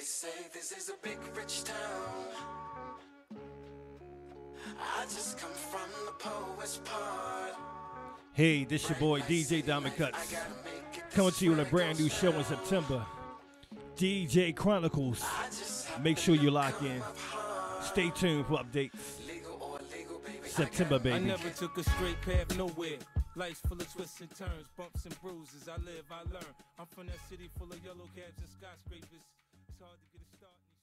say this is a big rich town. I just come from the poet's part. Hey, this your boy DJ Dymondkutz, coming to you on a brand new show in September, DJ Chronicles. Make sure you lock in. Stay tuned for updates. September, baby. I never took a straight path nowhere. Life's full of twists and turns, bumps and bruises. I live, I learn. I'm from that city full of yellow cabs and skyscrapers. It's hard to get a start.